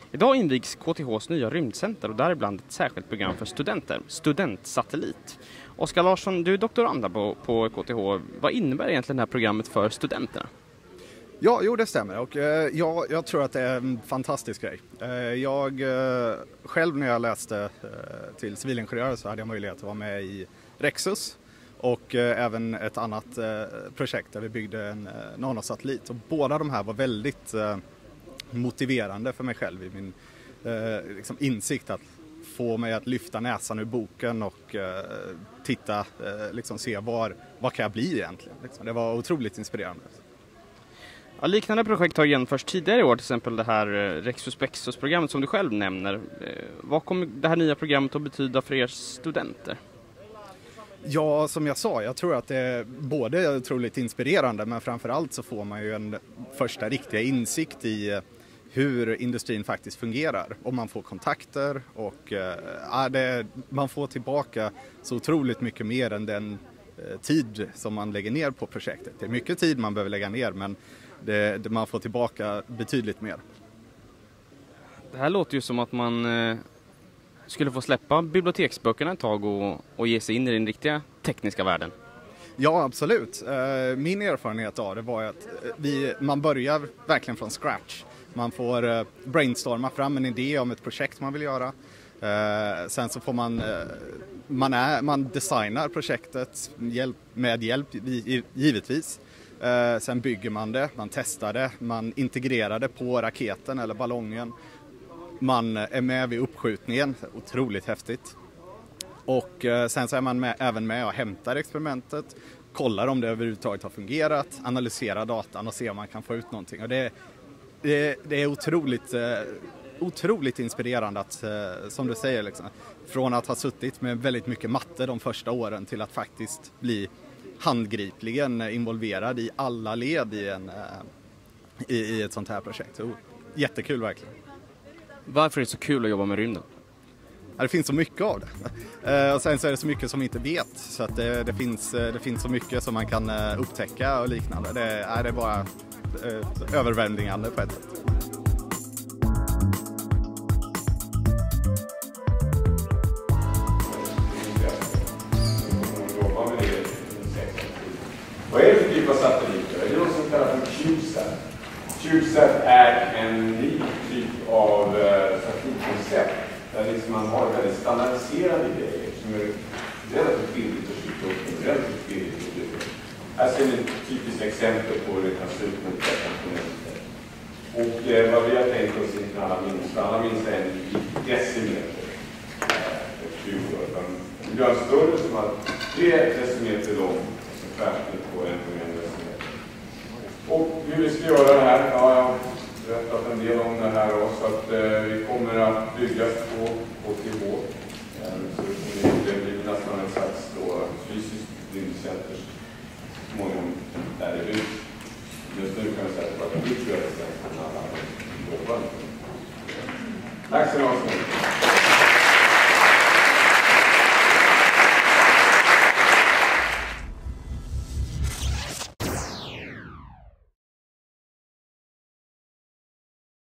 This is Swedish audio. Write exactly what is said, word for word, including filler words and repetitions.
Idag invigs K T H:s nya rymdcenter och däribland ett särskilt program för studenter, Studentsatellit. Oskar Larsson, du är doktorand på, på K T H. Vad innebär egentligen det här programmet för studenterna? Ja, jo det stämmer och eh, ja, jag tror att det är en fantastisk grej. Eh, jag eh, själv när jag läste eh, till civilingenjör så hade jag möjlighet att vara med i Rexus och eh, även ett annat eh, projekt där vi byggde en eh, nanosatellit. Och båda de här var väldigt eh, motiverande för mig själv i min eh, liksom insikt att få mig att lyfta näsan ur boken och eh, titta, eh, liksom se var, vad kan jag bli egentligen. Liksom. Det var otroligt inspirerande. Ja, liknande projekt har genomförts tidigare i år, till exempel det här Rexus Plexus-programmet som du själv nämner. Vad kommer det här nya programmet att betyda för er studenter? Ja, som jag sa, jag tror att det är både otroligt inspirerande men framförallt så får man ju en första riktiga insikt i hur industrin faktiskt fungerar. Och man får kontakter och äh, det, man får tillbaka så otroligt mycket mer än den äh, tid som man lägger ner på projektet. Det är mycket tid man behöver lägga ner men det, det man får tillbaka betydligt mer. Det här låter ju som att man eh, skulle få släppa biblioteksböckerna ett tag och, och ge sig in i den riktiga tekniska världen. Ja, absolut. Min erfarenhet av det var att vi, man börjar verkligen från scratch. Man får brainstorma fram en idé om ett projekt man vill göra. Sen så får man, man, är, man designar projektet med hjälp givetvis. Sen bygger man det, man testar det, man integrerar det på raketen eller ballongen. Man är med vid uppskjutningen, otroligt häftigt. Och sen så är man med, även med och hämtar experimentet, kollar om det överhuvudtaget har fungerat, analyserar datan och ser om man kan få ut någonting. Och det, det, det är otroligt, otroligt inspirerande att, som du säger, liksom, från att ha suttit med väldigt mycket matte de första åren till att faktiskt bli handgripligen involverad i alla led i, en, i, i ett sånt här projekt. Så, jättekul verkligen. Varför är det så kul att jobba med rymden? Ja, det finns så mycket av det. Och sen så är det så mycket som vi inte vet. Så att det, det, finns, det finns så mycket som man kan upptäcka och liknande. Det är, det är bara eh, överväldigande på ett sätt. Vad är det för typ av satelliter? Det är något som kallas för CubeSat. CubeSat är en ny typ av uh, satellitkoncept där liksom man har väldigt standardiserade grejer som är relativt billigt att skjuta upp och relativt billigt att skjuta upp. Här ser ni ett typiskt exempel på hur det kan se ut med olika komponenter. Och uh, vad vi har tänkt oss inför alla minsta, alla minsta är en decimeter. Uh, vi gör en större som har tre decimeter lång. På en och en decimeter. Och hur vi ska göra